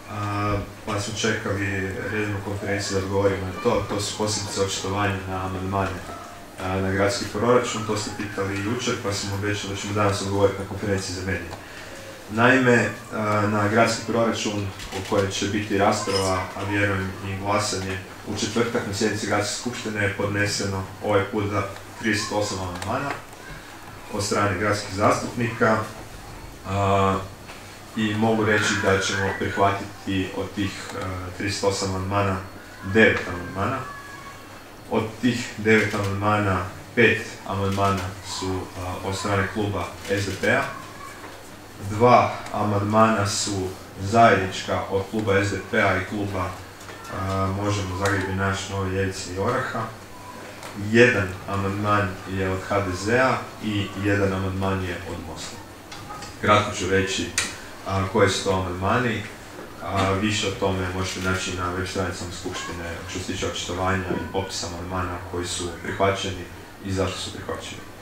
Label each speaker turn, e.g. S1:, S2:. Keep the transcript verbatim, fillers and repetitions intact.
S1: a, pa smo čekali redovnu konferenciju da odgovorimo na to. To su posebice očitovanje na amandmane na gradski proračun. To ste pitali jučer, pa smo obećali da ćemo danas odgovoriti na konferenciji za medije. Naime, na gradski proračun u kojem će biti rasprava, a vjerujem i glasanje, u četvrtak na sjednici gradske skupštine je podneseno ovaj put za trideset osam amandmana od strane gradskih zastupnika i mogu reći da ćemo prihvatiti od tih trideset osam amandmana devet amandmana. Od tih devet amandmana, pet amandmana su od strane kluba S D P-a, dva amandmana su zajednička od kluba S D P-a i kluba Možemo, Zagreb i naš, Nove Ljevice i Oraha. Jedan amandman je od H D Z-a i jedan amandman je od Mosta. Kratko ću reći a, koji su to amandmani. A, više o tome možete naći na web stranicama Skupštine što se tiče očitovanja i popisa amandmana koji su prihvaćeni i zašto su prihvaćeni.